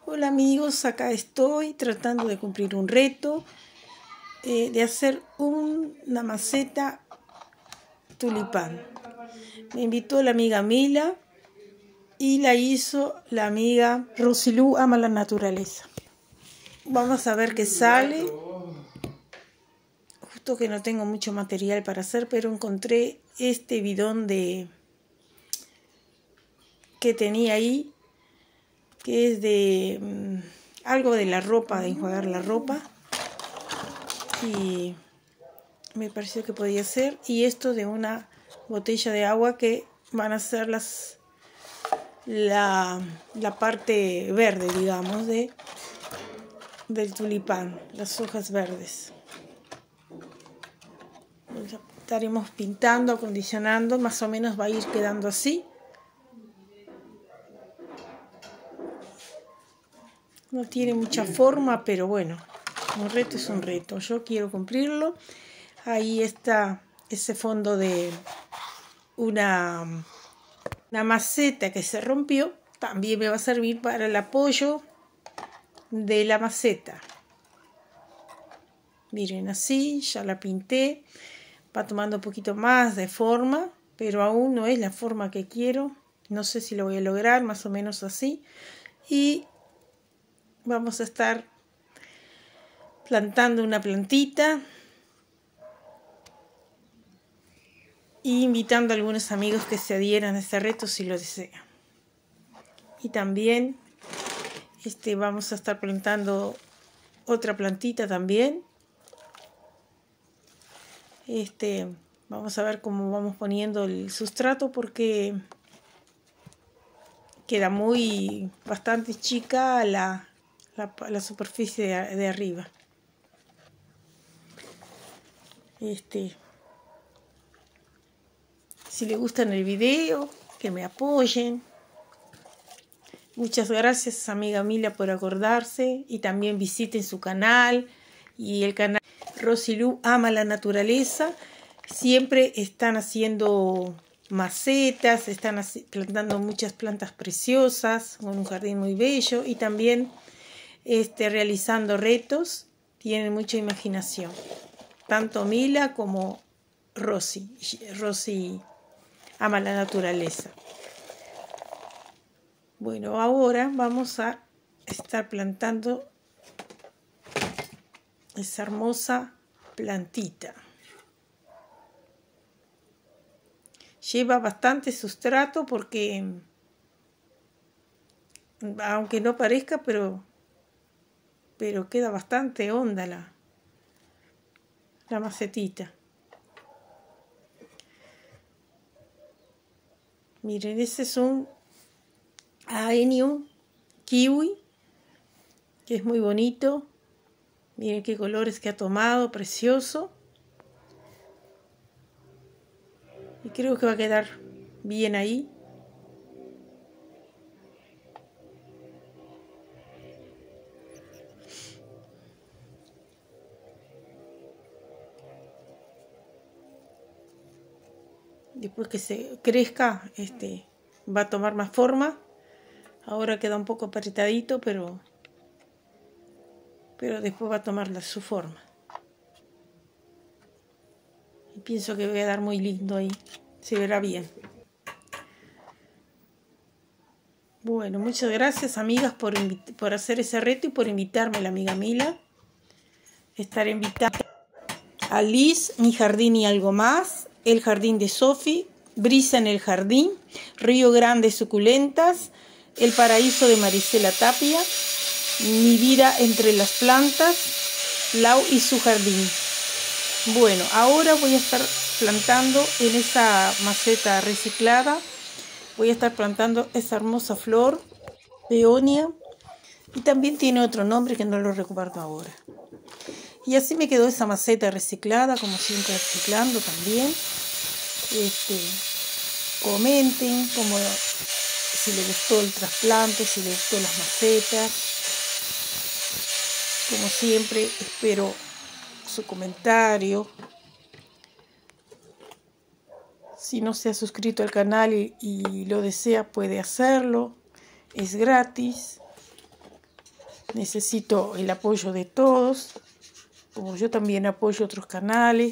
Hola amigos, acá estoy tratando de cumplir un reto de hacer una maceta tulipán. Me invitó la amiga Mila y la hizo la amiga Rosilú Ama la Naturaleza. Vamos a ver qué sale. Justo que no tengo mucho material para hacer, pero encontré este bidón que tenía ahí, que es de algo de la ropa, de enjuagar la ropa, y me pareció que podía ser, y esto de una botella de agua que van a ser la parte verde, digamos, del tulipán, las hojas verdes. Estaremos pintando, acondicionando, más o menos va a ir quedando así. No tiene mucha forma, pero bueno, un reto es un reto. Yo quiero cumplirlo. Ahí está ese fondo de una maceta que se rompió. También me va a servir para el apoyo de la maceta. Miren, así ya la pinté. Va tomando un poquito más de forma, pero aún no es la forma que quiero. No sé si lo voy a lograr, más o menos así. Y vamos a estar plantando una plantita y invitando a algunos amigos que se adhieran a este reto si lo desean. Y también vamos a estar plantando otra plantita también. Vamos a ver cómo vamos poniendo el sustrato, porque queda bastante chica la superficie de arriba. Si les gusta el video, que me apoyen. Muchas gracias, amiga Mila, por acordarse, y también visiten su canal y el canal Rosilú Ama la Naturaleza. Siempre están haciendo macetas, están plantando muchas plantas preciosas, con un jardín muy bello, y también realizando retos. Tienen mucha imaginación, tanto Mila como Rosy Ama la Naturaleza. Bueno, ahora vamos a estar plantando esa hermosa plantita. Lleva bastante sustrato porque, aunque no parezca, pero queda bastante honda la macetita. Miren, ese es un Aenium kiwi, que es muy bonito. Miren qué colores que ha tomado, precioso. Y creo que va a quedar bien ahí. Después que se crezca, va a tomar más forma. Ahora queda un poco apretadito, pero después va a tomar su forma. Y pienso que va a quedar muy lindo ahí. Se verá bien. Bueno, muchas gracias, amigas, por hacer ese reto y por invitarme, la amiga Mila. Estaré invitada a Liz, Mi Jardín y Algo Más, El Jardín de Sofi, Brisa en el Jardín, Río Grande Suculentas, El Paraíso de Marisela Tapia, Mi Vida entre las Plantas, Lau y su Jardín. Bueno, ahora voy a estar plantando en esa maceta reciclada. Voy a estar plantando esa hermosa flor, peonia, y también tiene otro nombre que no lo recuerdo ahora. Y así me quedó esa maceta reciclada, como siempre reciclando también. Comenten si les gustó el trasplante, si les gustó las macetas. Como siempre, espero su comentario. Si no se ha suscrito al canal y lo desea, puede hacerlo. Es gratis. Necesito el apoyo de todos, como yo también apoyo otros canales.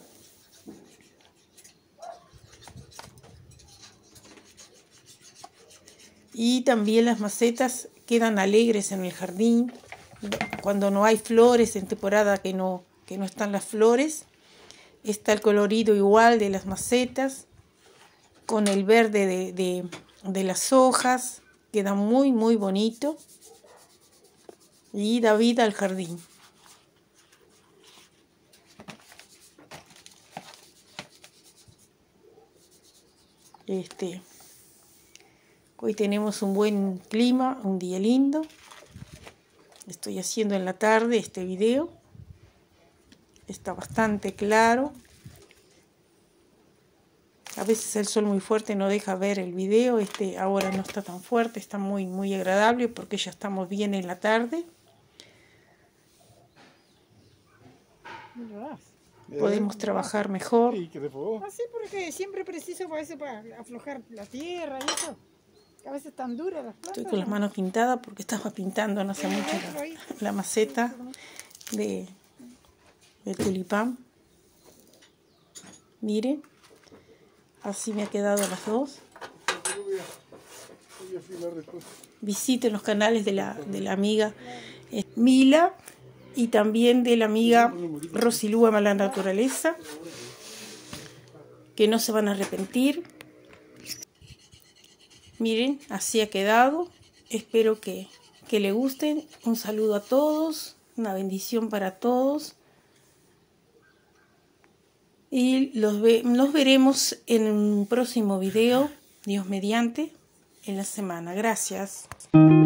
Y también las macetas quedan alegres en el jardín. Cuando no hay flores, en temporada que no están las flores, está el colorido igual de las macetas, con el verde de las hojas. Queda muy, muy bonito. Y da vida al jardín. Hoy tenemos un buen clima, un día lindo. Estoy haciendo en la tarde este video. Está bastante claro. A veces el sol muy fuerte no deja ver el video. Ahora no está tan fuerte, está muy, muy agradable porque ya estamos bien en la tarde. Podemos trabajar mejor. Así porque siempre preciso para eso, para aflojar la tierra y eso. A veces tan duras las plantas. Estoy con las manos pintadas porque estaba pintando no hace mucho la maceta de tulipán. Miren, así me ha quedado las dos. Visiten los canales de la amiga Mila y también de la amiga Rosilú Ama la Naturaleza, que no se van a arrepentir. Miren, así ha quedado. Espero que le gusten. Un saludo a todos, una bendición para todos. Y nos veremos en un próximo video, Dios mediante, en la semana. Gracias.